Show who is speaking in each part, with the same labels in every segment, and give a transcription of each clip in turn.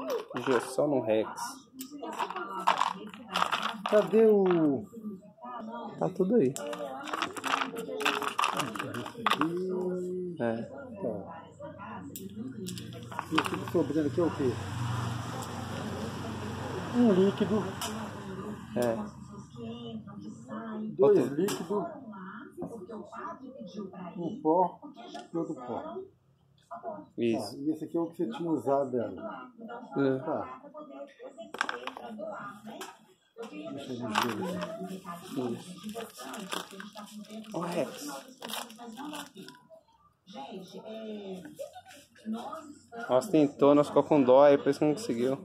Speaker 1: Injeção no Rex.
Speaker 2: Cadê o...
Speaker 1: Tá tudo aí. É.
Speaker 2: Tá. E o que tá sobrando aqui é o quê? Um líquido.
Speaker 1: É.
Speaker 2: 2 líquidos. Um pó e outro pó.
Speaker 1: Isso.
Speaker 2: Tá, e esse aqui é o que você tinha usado dela.
Speaker 1: É.
Speaker 2: Tá. Deixa eu ver.
Speaker 1: O Rex. Nós tentou, nós ficou com dó, aí por isso que não conseguiu.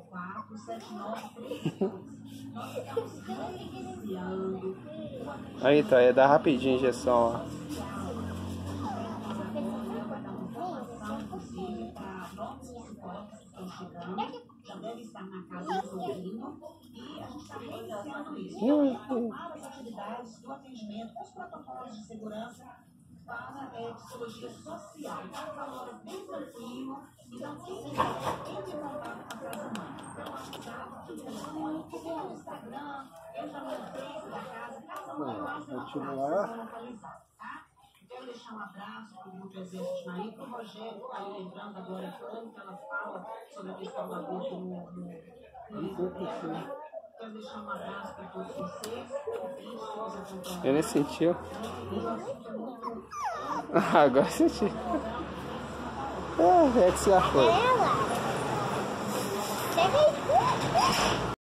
Speaker 1: Aí tá, ia dar rapidinho a injeção, ó.
Speaker 3: Já deve estar na casa do sobrinho e a gente está revisando isso. Para as atividades do atendimento, os protocolos de segurança para psicologia social. Então, valor bem tranquilo e não tem que contato com a casa mãe. Pelo WhatsApp, pelo telefone, pelo Instagram, entra no Face da casa, casa mãe lá, você localizar. Quero deixar um abraço para o grupo Exército de Maria, para o Rogério, que está aí lembrando da Glória Fran, que ela fala sobre a questão do aborto no Quero deixar um abraço para todos vocês.
Speaker 1: Ele sentiu. Agora senti. É que se já foi.